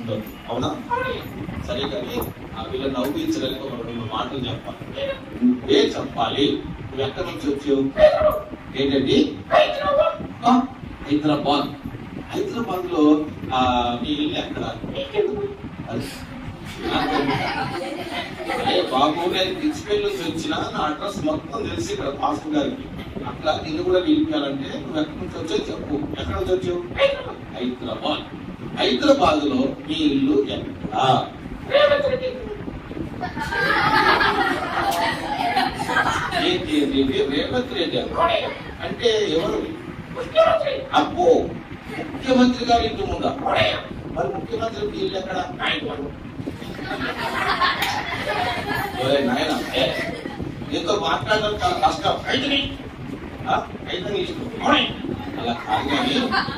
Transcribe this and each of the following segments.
ఉండదు. అవునా? సరే, కానీ ఆ వీళ్ళని నవ్వించడానికి ఒక 2 మాటలు చెప్పాలి. నువ్వే చెప్పాలి. నువ్వు ఎక్కడి నుంచి వచ్చావు? ఏంటండి? హైదరాబాద్. హైదరాబాద్ లో మీ ఇల్లు ఎక్కడ? అదే బాబు గారి ప్రిన్సిపల్ నుంచి వచ్చిన నా అడ్రస్ మొత్తం తెలిసి ఇక్కడ పాస్టర్ గారికి. అట్లా నిన్ను కూడా నిలిపాలంటే నువ్వు ఎక్కడి నుంచి వచ్చావు చెప్పు. ఎక్కడి నుంచి వచ్చావు? హైదరాబాద్. హైదరాబాద్ లో మీ ఇల్లు ఎక్కడ? రేవంత్ రెడ్డి అంటే ఎవరు? అబ్బో, ముఖ్యమంత్రి గారి ఇంటి ముందా? మరి ముఖ్యమంత్రికి ఇల్లు ఎక్కడ? నాయన నీతో మాట్లాడడం చాలా కష్టం. అయితే అలా కాదు, కానీ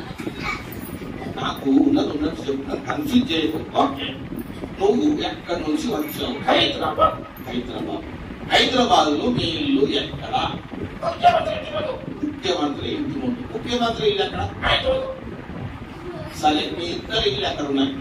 నాకు ఉన్నట్టు చెప్తున్నా, కన్ఫ్యూజ్ చేయకు. నువ్వు ఎక్కడి నుంచి వచ్చావు? హైదరాబాద్. హైదరాబాద్ లో మీ ఇల్లు ఎక్కడ? ముఖ్యమంత్రి ఇంటి ముందు. ముఖ్యమంత్రి ఇల్లు ఎక్కడ? సరే, మీ ఇద్దరు ఇల్లు ఎక్కడ ఉన్నాయి?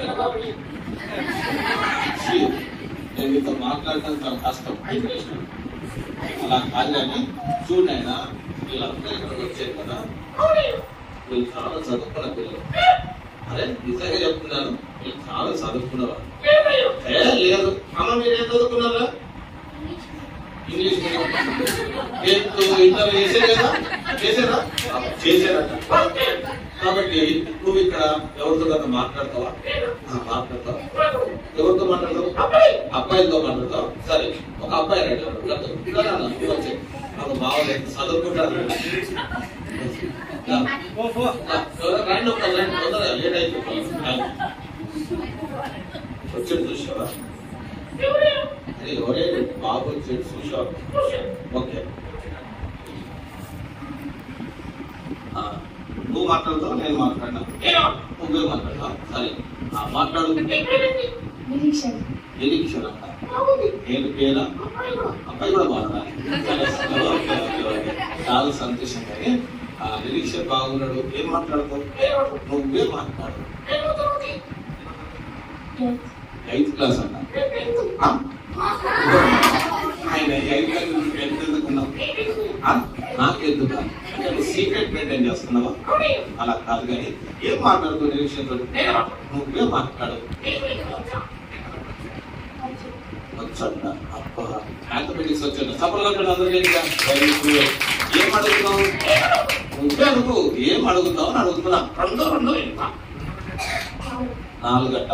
నేను మీతో మాట్లాడటం చాలా కష్టం. అలా కాదు, కానీ చూడైనా వీళ్ళందరూ ఇక్కడికి వచ్చారు కదా, వీళ్ళు చాలా చదువుకున్న పిల్లలు. అదే నిజంగా చెప్తున్నాను, వీళ్ళు చాలా చదువుకున్నవారు. లేదు అమ్మ, మీరేం చదువుకున్నారా? English medium. ఇంటర్ చేశారు కదా? చేశారట. కాబట్టి నువ్వు ఇక్కడ ఎవరితో కదా మాట్లాడతావా? ఎవరితో మాట్లాడతావు? అబ్బాయిలతో మాట్లాడతావు. సరే, ఒక అబ్బాయి రైట్ వచ్చే నాకు బాగోలేదు, చదువుకుంటారు. రండి, ఒక తొందరగా లేట్ అయిపోతుంది. వచ్చాడు చూసావా? అది ఎవరే బాబు వచ్చాడు చూసావా? ఓకే, నువ్వు మాట్లాడతావు, నేను మాట్లాడినా, నువ్వే మాట్లాడతావు. సరే, మాట్లాడు. నిరీక్షణ అంట. నేను పేరా? అబ్బాయి కూడా బాగున్నాడు. చాలా సంతోషం. కానీ నిరీక్షణ బాగున్నాడు. ఏం మాట్లాడతావు? నువ్వే మాట్లాడు. 8th క్లాస్ అంట. ఆయన 8th క్లాస్ ఎంత ఎదుర్కొన్నావు? నాకెందుకు? సీక్రెట్ మెయింటైన్ చేస్తున్నావా? అలా కాదు, కానీ ఏం మాట్లాడుతూ నిరీక్షణతో? నువ్వే మాట్లాడు. వచ్చంట. అబ్బా, మ్యాథమెటిక్స్ వచ్చాడు. సఫలంగా అందరికీ ఏం అడుగుతావు? నువ్వే అడుగు. ఏం అడుగుతావు అని అడుగుతున్నా. 2 4 గంట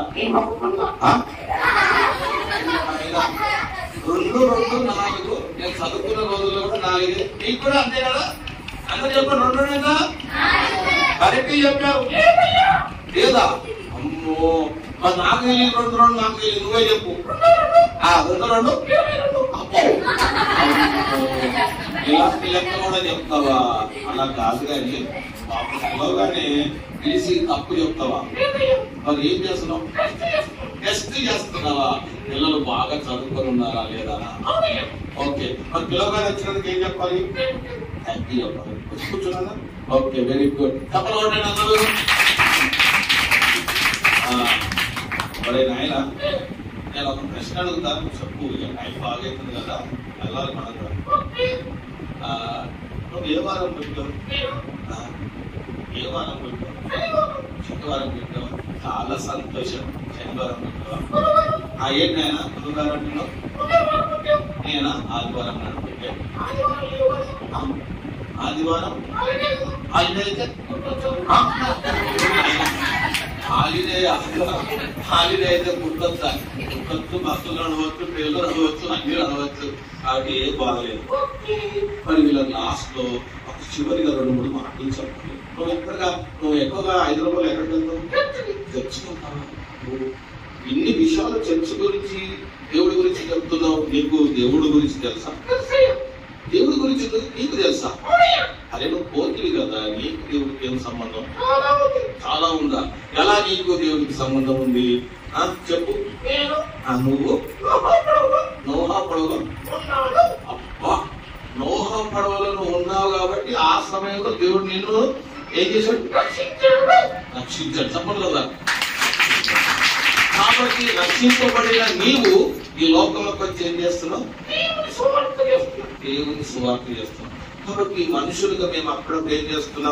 2 4. నేను చదువుకున్న రోజుల్లో కూడా 4. నీకు కూడా అంతే కదా? అందరూ చెప్పండి, 2 కరెక్ట్ చెప్పావు లేదా? అమ్మో, మరి నాకు తెలియదు 2 నాకు తెలియదు. నువ్వే చెప్పు. 2 అబ్బో, ఇలాంటి లెక్క కూడా చెప్తావా? అలా కాదు, కానీ పిలవగానే తెలిసి తప్పు చెప్తావా? మరి ఏం చేస్తున్నావు? టెస్ట్ చేస్తున్నావా? పిల్లలు బాగా చదువుకొని ఉన్నారా లేదా? ఓకే, మరి పిలవగానే వచ్చినందుకు ఏం చెప్పాలి? హ్యాపీ చెప్పాలి. కూర్చున్నా? Okay, very good. తప్పకుండా అందరూ. మరి నాయన, నేను ఒక ప్రశ్న అడుగుతాను, చెప్పు. టైం బాగైతుంది కదా, వెళ్ళాలి మనకు. నువ్వు ఏ వారం పెట్టావు? ఏ వారం పెట్టావు? శనివారం పెట్టావు. చాలా సంతోషం. శనివారం పెట్టావా? ఏంటి నాయన గురువారం అంటున్నావు? నేనా ఆదివారం నాడు పెట్టాను. ఆదివారం హాలిడే అయితే హాలిడే అయితే గుర్తొస్తా. గుర్తొచ్చు, బస్సులు నడవచ్చు, ట్రైన్లు నడవచ్చు, అన్ని నడవచ్చు. కాబట్టి ఏం బాగలేదు. మరి వీళ్ళ లాస్ట్ లో ఒక చివరిగా 2-3 మాటలు చెప్పాలి. నువ్వు ఎక్కువగా హైదరాబాద్ ఎక్కడికి వెళ్తావు? తెచ్చుకుంటావు. నువ్వు ఇన్ని విషయాలు చర్చ్ గురించి, దేవుడి గురించి చెప్తున్నావు. నీకు దేవుడి గురించి తెలుసా? దేవుడి గురించి నీకు తెలుసా? అరే, నువ్వు పోతివి కదా, నీకు దేవుడికి ఏం సంబంధం? చాలా ఉందా? ఎలా నీకు దేవుడికి సంబంధం ఉంది? చెప్పు. నువ్వు నోహా పడవలో, అబ్బా, నోహా పడవలో నువ్వు ఉన్నావు కాబట్టి ఆ సమయంలో దేవుడు నిన్ను ఏం చేశాడు? రక్షించాడు. చెప్పండి కదా. కొట్టి రక్షింపబడిన నీవు ఈ లోకంలోకి వచ్చి ఏం చేస్తున్నావు? దేవుని సువార్త చేస్తున్నాం. కాబట్టి మనుషులుగా మేము అప్పుడప్పుడు ఏం చేస్తున్నాం?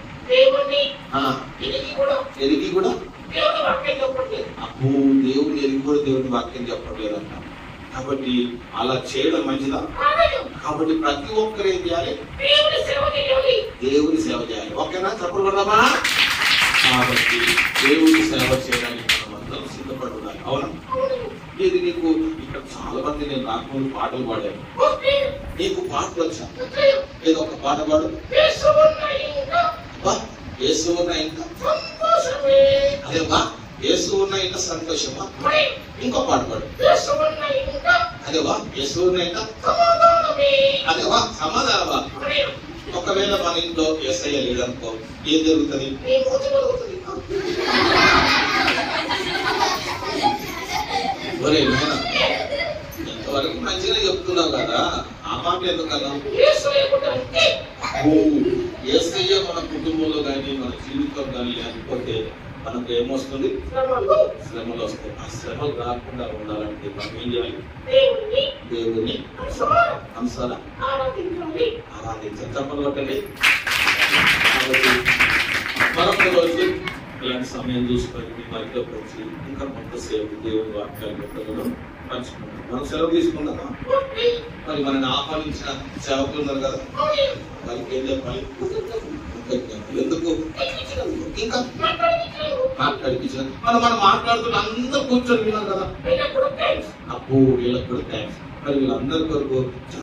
ఎరిగి కూడా అప్పు దేవుని ఎరిగి కూడా దేవుని వాక్యం చెప్పట్లేదంట. కాబట్టి అలా చేయడం మంచిదా? కాబట్టి ప్రతి ఒక్కరు ఏం చేయాలి? దేవుని సేవ చేయాలి. ఓకేనా? చెప్పకూడదమ్మా? కాబట్టి దేవుని సేవ చేయడానికి మనం అందరం సిద్ధపడి ఉండాలి. అవునా? ఇది నీకు ఇక్కడ చాలా మంది నేను రాకముందు పాటలు పాడాను. నీకు పాటలు వచ్చా? ఏదో ఒక పాట పాడు. యేసు ఉన్న ఇంకా అదే బా, యేసు ఉన్న ఇంకా సంతోషమా? ఇంకో పాట పాడు. అదే వా, యేసు ఉన్న ఇంకా అదే వా, సమాధానమా? ఒకవేళ మన ఇంట్లో యేసయ్య లేదనుకో ఏం జరుగుతుంది? ఎంతవరకు మంచిగా చెప్తున్నావు కదా, ఆ మాట ఎందుకన్నా? యేసయ్య మన కుటుంబంలో కానీ మన జీవితం కానీ లేకపోతే మనకు ఏమొస్తుంది? శ్రమలు వస్తాయి. ఆ శ్రమలు రాకుండా ఉండాలంటే మనం ఏం చేయాలి? దేవుని అంశాల ఆరాధించాలి. చెప్పలు కొట్టండి. కాబట్టి మరొక రోజు ఇలాంటి సమయం చూసుకొని మీ మధ్యలోకి వచ్చి ఇంకా కొంతసేపు దేవుని వాక్యాలు పెట్టడం పంచుకుంటాం. మనం సెలవు తీసుకుందామా? మరి మనని ఆహ్వానించిన సేవకులు ఉన్నారు కదా, వాళ్ళకి ఏం చెప్పాలి? ఎందుకు? ఇంకా మాట్లాడిపించిన మనం మాట్లాడుతున్న అందరూ కూర్చొని విన్నారు కదా, అప్పు వీళ్ళకి కూడా థ్యాంక్స్. మరి వీళ్ళందరి కొరకు